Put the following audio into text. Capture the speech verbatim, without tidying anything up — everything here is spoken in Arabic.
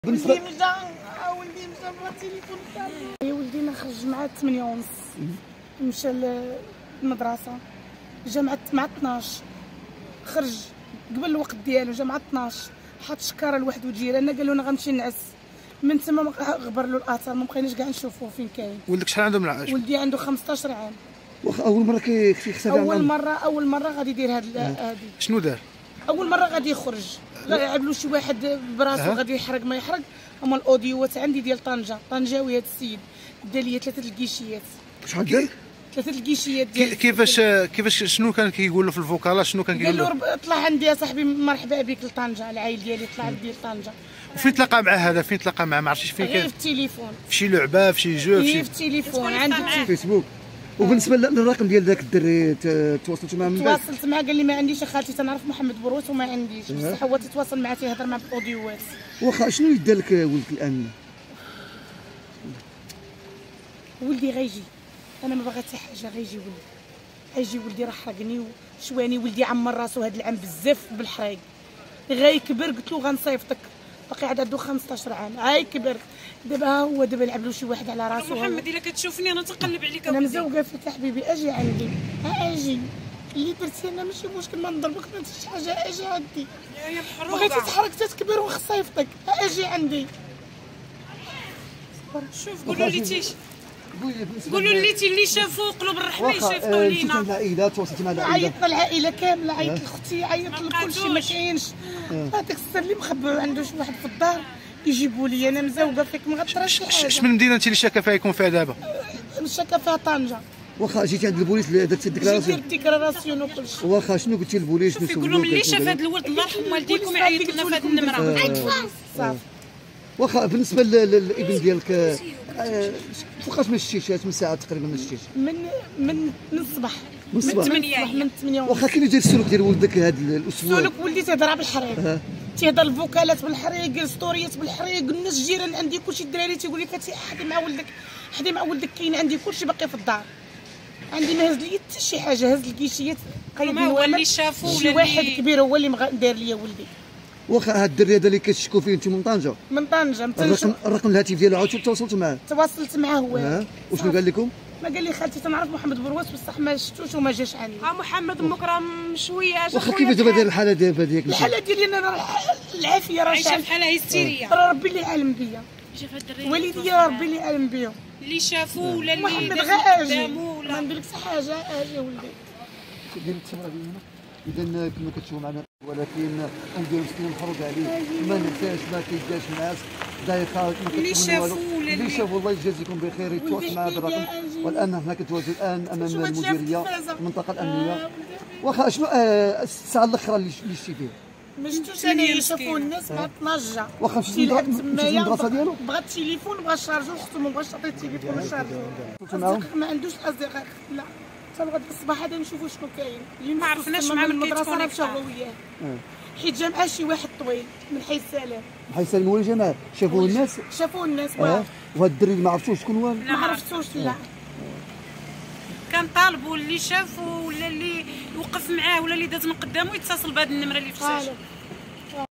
بالنسبه ولدي مشى ولدي مشى بغا التليفون تاعي. ولدي خرج مع ثمانية ونص مشى للمدرسه، جا مع مع اثناش، خرج قبل الوقت ديالو، جا مع اثناش حط شكاره لواحد وجيراننا قال له انا غنمشي نعس. من تما غبر له الاثر، ما بقيناش كاع نشوفوه فين كاين. ولدك شحال عنده من العاش؟ ولدي عنده خمسطاش عام. واخا اول مره كيختفي اول مره اول مره غادي يدير هاد هادي. شنو دار؟ اول مره غادي يخرج، لعب له شي واحد براسو أه. غادي يحرق ما يحرق. هما الاوديوات عندي ديال طنجه، طنجاوي هذا السيد دا لي ثلاثه الكيشيات. شحال دار؟ ثلاثه الكيشيات ديال كيفاش كيفاش شنو كان كيقول له في الفوكالا؟ شنو كان كيقول له؟ قال له طلع عندي يا صاحبي مرحبا بك لطنجه، العائل ديالي طلع عندي لطنجه. وفين تلاقى مع هذا؟ فين تلاقى معاه؟ ما عرفتش فين كان؟ في التليفون، في شي لعبه، في شي جو، في شي في التليفون عندي في فيسبوك. وبالنسبه للرقم ديال ذاك الدري تواصلتوا معاه من بعد؟ تواصلت معاه قال لي ما عنديش اخاتي، تنعرف محمد بروس وما عنديش، بصح هو تتواصل معاه تيهضر مع الاوديوات. واخا شنو يدار لك ولدك الان؟ ولدي غيجي، انا ما باغا حتى حاجه، غيجي ولدي، غيجي ولدي راه حرقني وشواني. ولدي عمر راسو هذا العام بزاف بالحرايق، غيكبر قلت له غنصيفطك، باقي عاد عنده خمسطاش عام، غيكبر دابا ها هو دابا لعب له شي واحد على راسو. محمد الا كتشوفني انا تنقلب عليك، انا مزوقه فيك يا حبيبي، اجي عندي، ها اجي اللي درتي انا ماشي مشكل، ما نضربك ما درتش حاجه، اجي عندي يا محروقه بغيتي تحرك تتكبر ونصيفطك، ها اجي عندي. شوف قولوا لي تيش قولوا لي تي اللي شافوا قلوب الرحمه يشافوا لينا. مشيتوا العائله، تواصلتوا مع العائله؟ عيطنا العائله كامله، عيط لاختي، عيط لكلشي، ما كاينش. هذاك السر اللي مخبر عنده شي واحد في الدار يجيبوا لي، انا مزوقه فيك ما غطراش شي حاجه. اش من مدينه انت اللي شاكه فيها يكون فيها دابا؟ شاكه فيها طنجه. واخا جيتي عند البوليس درتي الديكلاراسيون؟ درت الديكلاراسيون وكلشي. واخا شنو قلتي للبوليس؟ شوفي قول لهم اللي شاف هذا الولد الله يرحم والديكم يعيط لنا في هذه النمره. صافي. واخا بالنسبه للابن ديالك فوقاش من الشيشات؟ من ساعه تقريبا من الشيش؟ من من من الصباح، من الصباح، من ثمانية من ثمانية. واخا كيفاش داير السلوك ديال ولدك هذا الاسبوع؟ سلوك ولدي تيهضر بالحريق، تيهضر الفوكالات بالحريق، ستوريات بالحريق، الناس الجيران عندي كلشي، الدراري تيقول لي فاتي حدي مع ولدك، حدي مع ولدك، كاين عندي كلشي باقي في الدار، عندي ما هز لي حتى شي حاجه، هز الكيشيات قايد ما هو اللي شافو شي واحد كبير هو اللي دار لي ولدي. واخا هاد الدري هذا اللي كتشكوا فيه انتم من طنجه؟ من طنجه. الرقم الرقم الهاتف ديالو عاود تواصلتوا معاه؟ تواصلت معاه هو. اه وشنو قال لكم؟ ما قال لي خالتي تنعرف محمد برويس بصح ما شفتوش وما جاش عندي. اه محمد مكرم شويه. واخا كيفاش دابا داير الحاله دابا ديالك؟ الحاله ديالي انا راه العافيه راه عايشه في حاله هستيريه، راه ربي اللي عالم بيا، والدي راه ربي اللي عالم بيا، اللي شافوه ولا اللي محمد غير اجي ما ندير لك حتى حاجه، اجي ولدي. دير التمره ديالنا اذا كما كتشوفوا معنا، ولكن نديرو مسكين محروق عليه، ما ننساش ما كيداش الناس دايخه ما كتشوفوا والو. اللي شافوا الله يجازيكم بخير يتواصل مع هذا الرقم. والان حنا كنتواجدوا الان امام المديريه المنطقه الامنيه. واخا شنو الساعه الاخرى اللي شتي فيه؟ ما شفتوش انا، شافوا الناس مع طنجه. واخا مشيتي للمدرسه ديالو؟ بغا التليفون، بغا الشارجور، اختو ما بغاش تعطي التليفون والشارجور، ما عندوش اصدقاء. لا حتى لغد الصباح هذا نشوفوا شنو كاين. ما عرفناش مع من المدرسه مشاو وياه، حيت جا معاه شي واحد طويل من حي السلام. حي السلام ولا جماعه شافوه الناس؟ شافوه الناس. واه وهاد الدري ما عرفتوش شكون هو؟ ما عرفتوش. لا كان طالبوا اللي شافوا ولا اللي وقف معاه ولا اللي داز من قدامه يتصل بهذه النمره اللي في الشاشه.